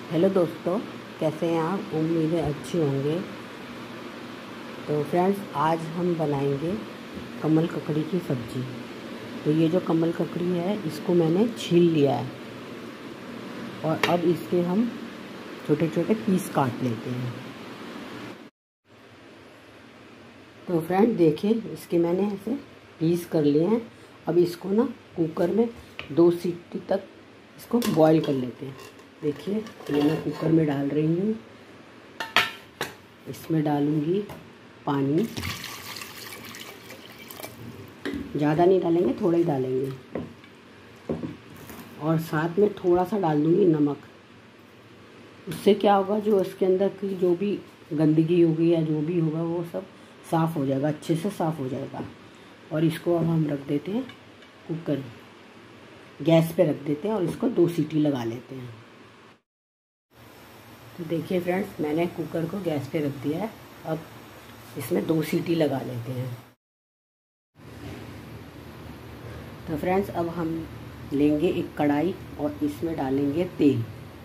Hello दोस्तों, कैसे हैं आप? उम्मीद है अच्छे होंगे। तो फ्रेंड्स, आज हम बनाएंगे कमल ककड़ी की सब्ज़ी। तो ये जो कमल ककड़ी है इसको मैंने छील लिया है और अब इसके हम छोटे छोटे पीस काट लेते हैं। तो फ्रेंड देखिए, इसके मैंने ऐसे पीस कर लिए हैं। अब इसको ना कुकर में 2 सीटी तक इसको बॉईल कर लेते हैं। देखिए, ये मैं कुकर में डाल रही हूँ। इसमें डालूँगी पानी, ज़्यादा नहीं डालेंगे, थोड़ा ही डालेंगे। और साथ में थोड़ा सा डाल दूँगी नमक। उससे क्या होगा, जो इसके अंदर की जो भी गंदगी होगी या जो भी होगा वो सब साफ़ हो जाएगा, अच्छे से साफ़ हो जाएगा। और इसको अब हम रख देते हैं कुकर, गैस पे रख देते हैं और इसको 2 सीटी लगा लेते हैं। तो देखिए फ्रेंड्स, मैंने कुकर को गैस पे रख दिया है। अब इसमें 2 सीटी लगा लेते हैं। तो फ्रेंड्स, अब हम लेंगे एक कढ़ाई और इसमें डालेंगे तेल।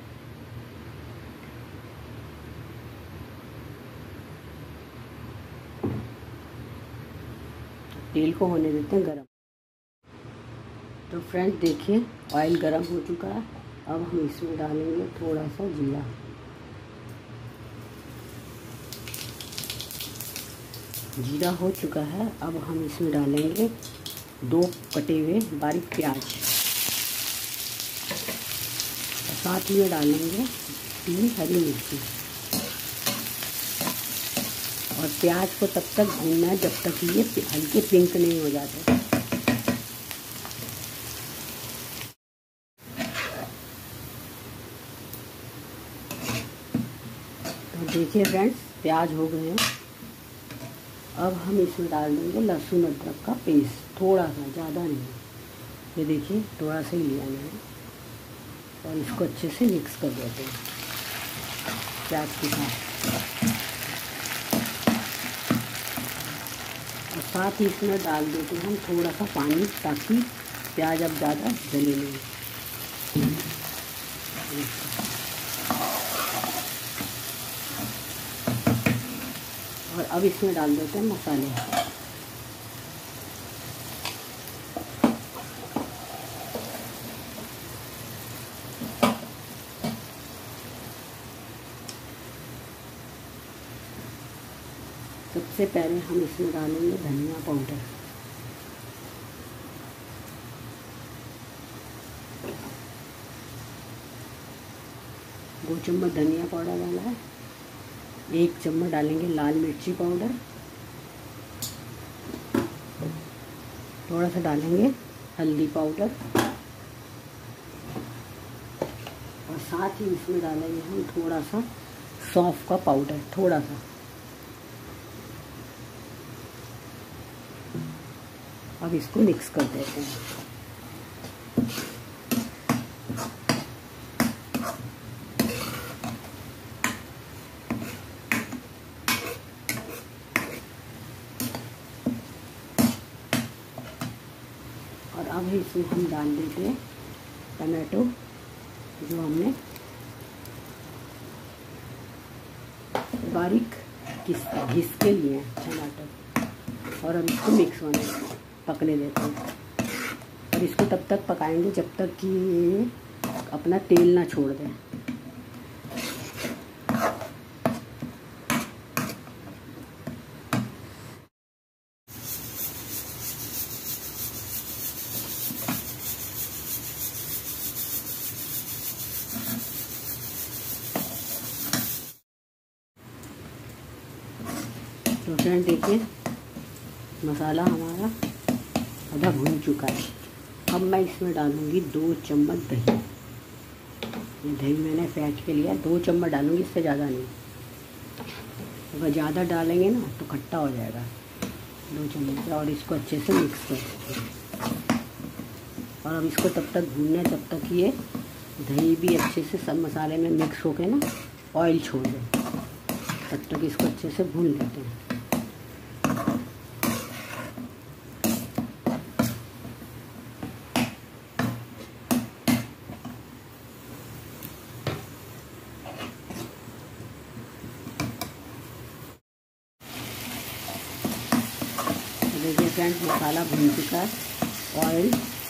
तेल को होने देते हैं गरम। तो फ्रेंड्स देखिए, ऑयल गरम हो चुका है। अब हम इसमें डालेंगे थोड़ा सा जीरा। जीरा हो चुका है। अब हम इसमें डालेंगे 2 कटे हुए बारीक प्याज और साथ ही में डालेंगे 3 हरी मिर्ची। और प्याज को तब तक भूनना है जब तक ये हल्के पिंक नहीं हो जाते। तो देखिए फ्रेंड्स, प्याज हो गए हैं। अब हम इसमें डाल देंगे लहसुन अदरक का पेस्ट, थोड़ा सा, ज़्यादा नहीं। ये देखिए, थोड़ा सा ही लिया मैंने। और इसको अच्छे से मिक्स कर देते हैं प्याज के साथ। और साथ ही इसमें डाल देते हैं हम थोड़ा सा पानी, ताकि प्याज अब ज़्यादा जले नहीं। और अब इसमें डाल देते हैं मसाले। सबसे पहले हम इसमें डालेंगे धनिया पाउडर। दो चम्मच धनिया पाउडर डाला है। 1 चम्मच डालेंगे लाल मिर्ची पाउडर। थोड़ा सा डालेंगे हल्दी पाउडर। और साथ ही इसमें डालेंगे हम थोड़ा सा सौंफ का पाउडर, थोड़ा सा। अब इसको मिक्स कर देते हैं। और अब इसमें हम डाल देते हैं टमाटो, जो हमने बारीक घिस के लिए हैं टमाटर। और अब इसको मिक्स होने पकने देते हैं। और इसको तब तक पकाएंगे जब तक कि ये अपना तेल ना छोड़ दें। तो फ्रेंड देखिए, मसाला हमारा आधा भून चुका है। अब मैं इसमें डालूँगी 2 चम्मच दही। ये दही मैंने फेंट के लिया, 2 चम्मच डालूँगी, इससे ज़्यादा नहीं। अगर ज़्यादा डालेंगे ना तो खट्टा हो जाएगा। 2 चम्मच। और इसको अच्छे से मिक्स कर देते हैं। और अब इसको तब तक भूनना है जब तक ये दही भी अच्छे से सब मसाले में मिक्स होके ना ऑयल छोड़ दे। तब तक इसको अच्छे से भून लेते हैं। देखिए फ्रेंड्स, मसाला भून चुका है, ऑयल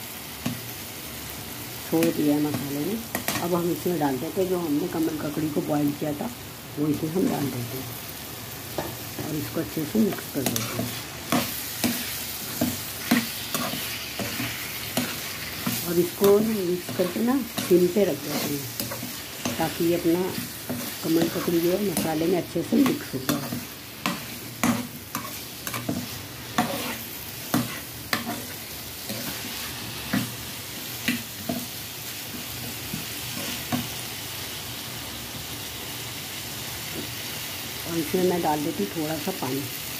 छोड़ दिया है मसाले ने। अब हम इसमें डाल देते हैं जो हमने कमल ककड़ी को बॉईल किया था, वो इसमें हम डाल देते हैं और इसको अच्छे से मिक्स कर देते हैं। और इसको मिक्स करके ना सिम पे रख देते हैं ताकि ये अपना कमल ककड़ी जो है मसाले में अच्छे से मिक्स हो जाए। और इसमें मैं डाल देती थोड़ा सा पानी।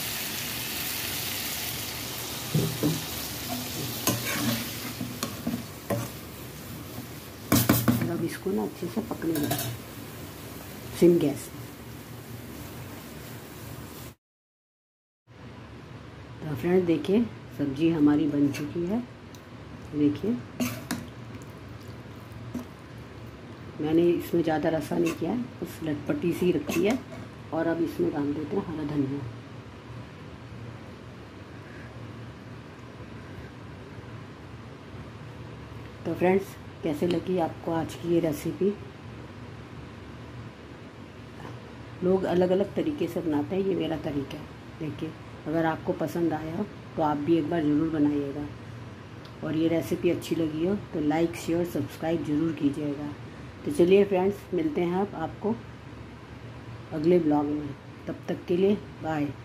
और अब इसको ना अच्छे से पकने देते हैं सिम गैस में। तो फ्रेंड्स देखिए, सब्जी हमारी बन चुकी है। देखिए मैंने इसमें ज़्यादा रसा नहीं किया है, बस लटपटी सी रखी है। और अब इसमें डाल देते हैं हरा धनिया। तो फ्रेंड्स, कैसे लगी आपको आज की ये रेसिपी? लोग अलग अलग तरीके से बनाते हैं, ये मेरा तरीका है। देखिए, अगर आपको पसंद आया तो आप भी एक बार ज़रूर बनाइएगा। और ये रेसिपी अच्छी लगी हो तो लाइक शेयर सब्सक्राइब ज़रूर कीजिएगा। तो चलिए फ्रेंड्स, मिलते हैं अब आपको अगले ब्लॉग में। तब तक के लिए बाय।